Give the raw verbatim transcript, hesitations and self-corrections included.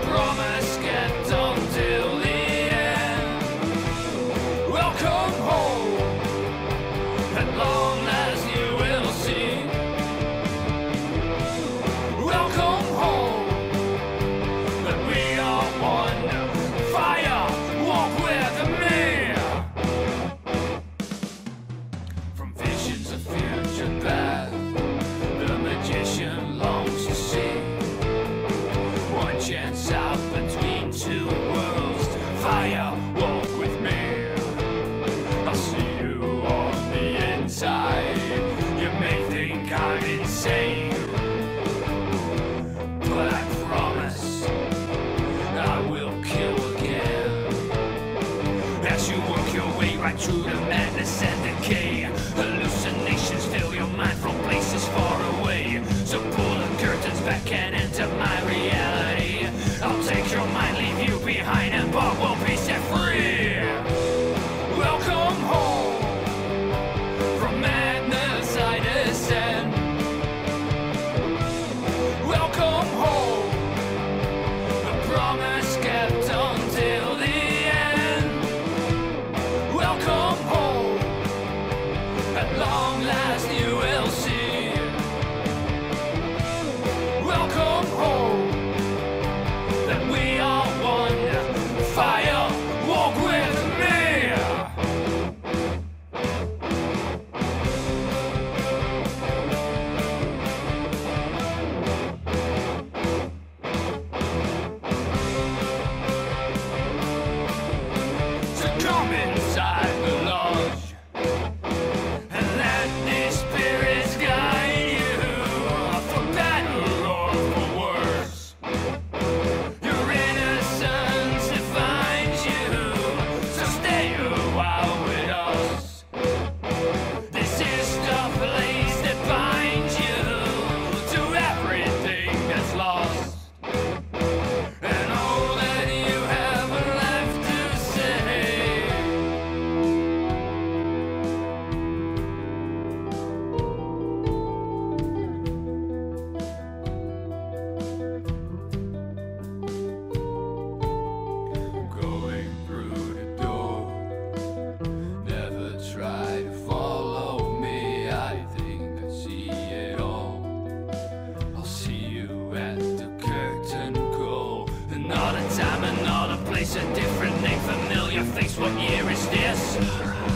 promise kept until the end. Welcome home, at long as you will see. Welcome home, that we are one. Fire, walk with me. From visions of future past, the magician longs to see one chance out between two worlds. Fire, walk with me. I'll see you on the inside. You may think I'm insane, but I promise I will kill again. As you work your way right through the madness and decay, hallucinations fill your mind from places far away. So pull the curtains back and enter my reality. I'll take your mind, leave you behind, and Bob will be set free. Welcome home, from madness I descend. Welcome home, the promise kept until the end. Welcome home, at long last you will see. Welcome home, that we are one. Fire, walk with me. So come inside the lodge and let these spirits guide you, for better or for worse. Your innocence defines you, so stay a while with us. This is the place that binds you to everything that's lost, and all that you have left to say. Going through the door, never try to follow me. I think I see it all. I'll see you at the curtain call. Another time, another place, a different name, familiar face. What year is this?